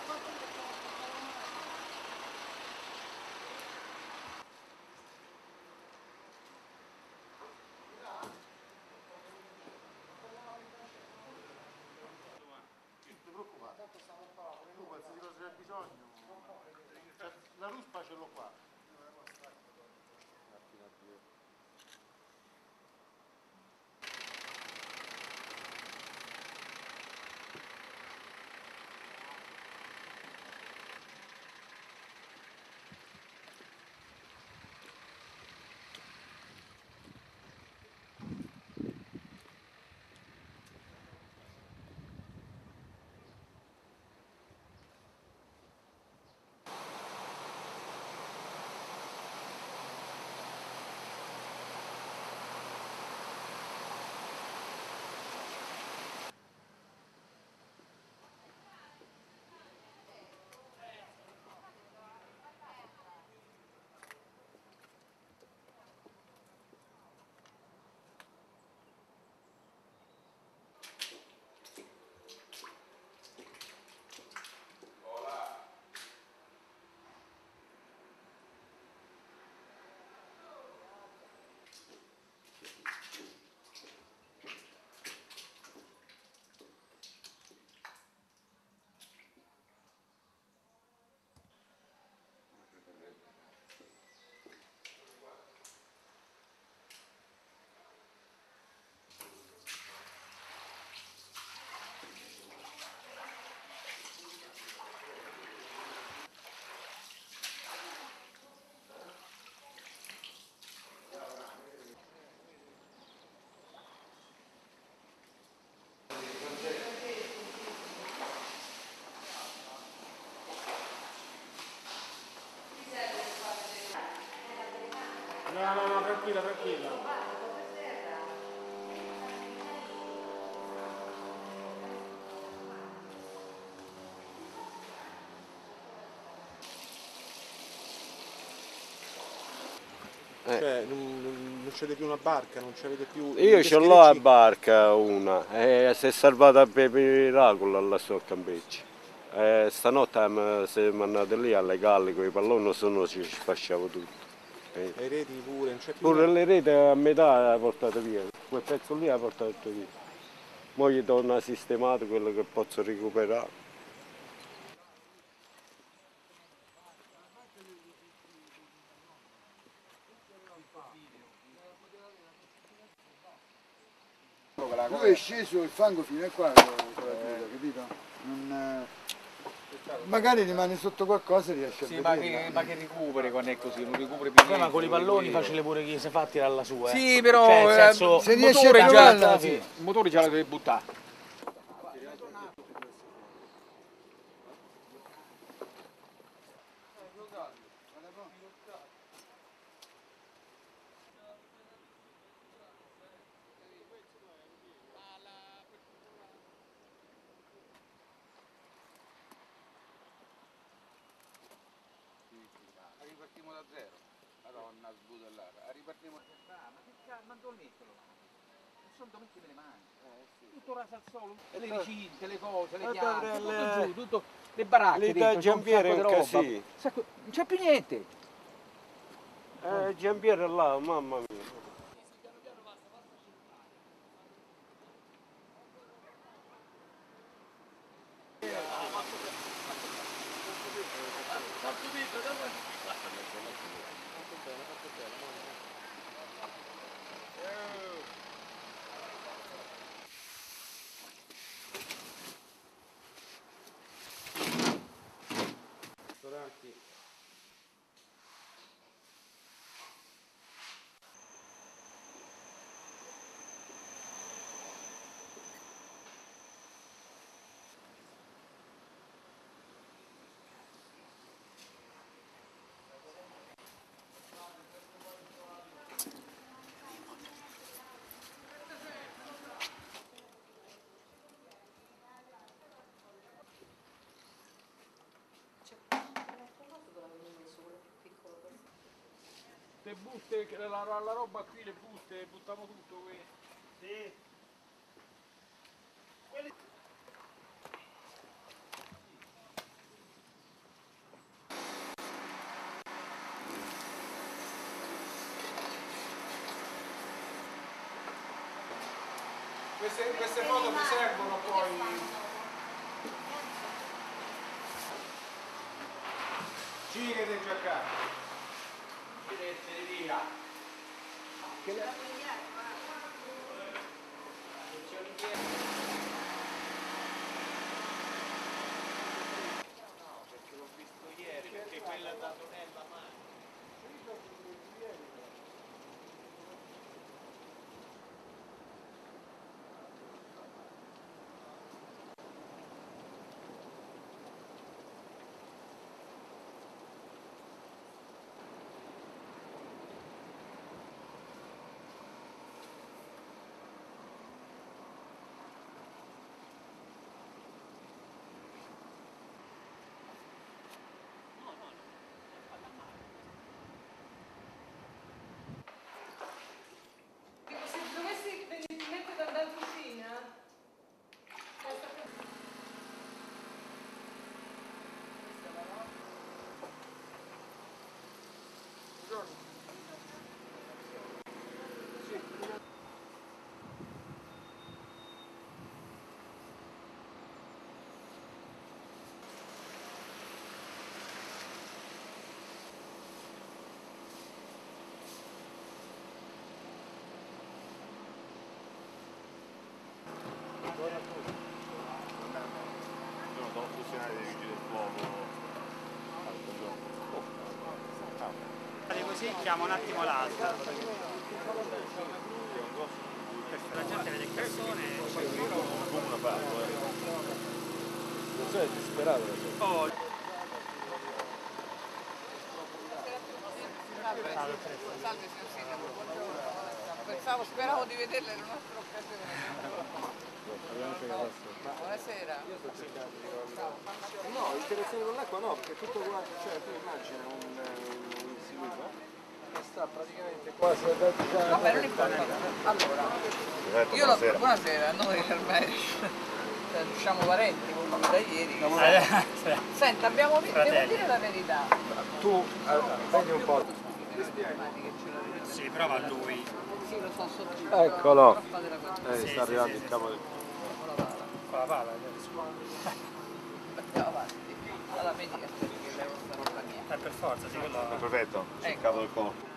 La ruspa ce l'ho qua. No, tranquilla, tranquilla. Cioè, non c'avete più una barca, non c'avete più... Io ce l'ho a barca una, si è salvata per miracolo là su a Campecci. Stanotte siamo andati lì alle galle con i palloni, se no ci facciamo tutto. Le reti pure, non c'è più Pure niente. le reti a metà ha portato via, quel pezzo lì ha portato tutto via. Ora gli torna sistemato quello che posso recuperare. Lui è sceso il fango fino a qua, capito? Magari rimane sotto qualcosa e riesce a vedere. Ma che recuperi quando è così, non recuperi più niente. Ma con i palloni facile pure chi si fa tirare la sua. Sì, però cioè, nel senso, se riesce a trovarla, sì. il motore già la devi buttare. Ripartiamo da zero, madonna sbudellata, ripartiamo da ma dove metterlo? Non so dove mettere le mani, tutto raso al suolo, le vicine, le cose, le piante, tutto giù, tutto, le baracche dentro, c'è un sacco di roba, non c'è più niente. Giampiere là, mamma mia. Le buste, la roba qui, le buste, buttiamo tutto qui. Sì. queste foto mi servono poi. Girate già via. Perché l'ho visto ieri, perché quella da Tonella Mani. Se dovessi venire da andare in cucina, Sono funzionari dei vigili del fuoco. Così chiamo un attimo l'altra. La gente vede persone. Come una parte, Non so, è disperato. Oh. salve signor Sindaco, buongiorno. Speravo di vederla in un'altra occasione. Buonasera. No, interazione con l'acqua no, perché tutto quanto, cioè tu immagina un istituto che sta praticamente quasi a Vabbè, non importa. Allora, buonasera, noi ormai siamo parenti come da ieri. Senta, devo dire la verità. tu vedi un po'. Sì, prova lui. Sì, lo so, sotto il Eccolo. Sta arrivando il capo del... Con la pala. Andiamo avanti. Allora vedi che lei sta roba mia. Per forza, sì, quello. perfetto, sul Ecco. capo del corpo.